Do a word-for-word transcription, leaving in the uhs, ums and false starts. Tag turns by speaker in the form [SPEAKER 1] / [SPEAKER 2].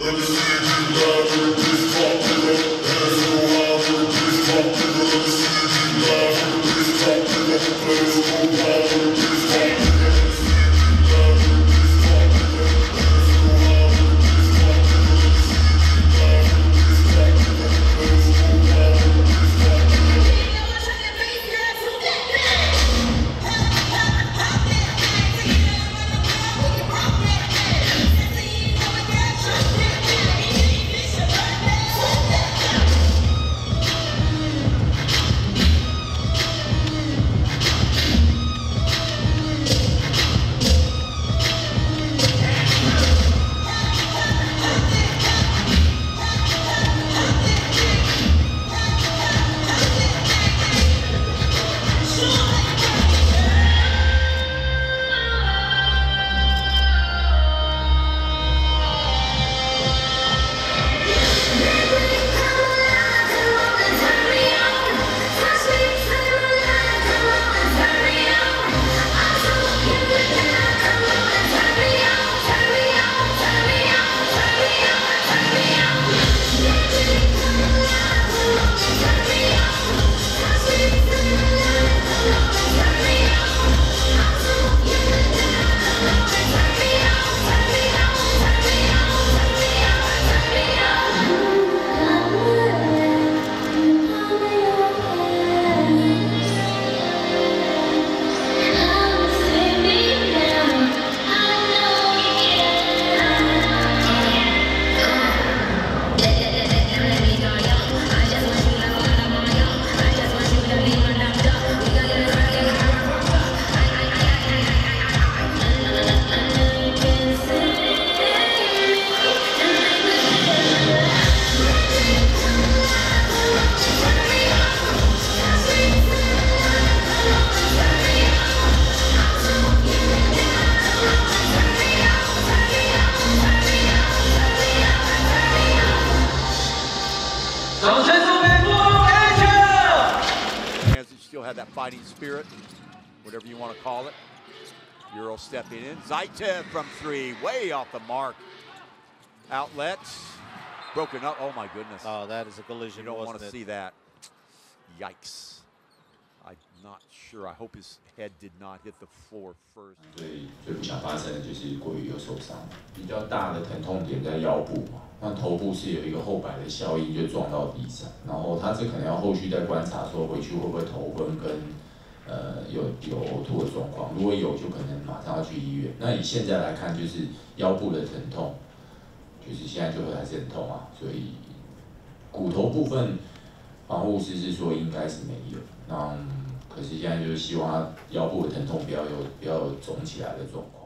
[SPEAKER 1] Still had that fighting spirit, whatever you want to call it. Euro stepping in. Zaitsev from three, way off the mark. Outlets, broken up. Oh my goodness.
[SPEAKER 2] Oh, that is a collision.
[SPEAKER 1] You don't want to
[SPEAKER 2] it?
[SPEAKER 1] see that. Yikes. I'm not sure. I hope his head did not hit the floor first.
[SPEAKER 3] 所以最不想发生的就是国羽有受伤，比较大的疼痛点在腰部嘛，那头部是有一个后摆的效应，就撞到地上，然后他这可能要后续再观察，说回去会不会头昏跟呃有有呕吐的状况，如果有就可能马上要去医院。那以现在来看，就是腰部的疼痛，就是现在就会还是很痛啊，所以骨头部分防护师是说应该是没有，那。 可是现在就是希望他腰部的疼痛不要有不要有肿起来的状况。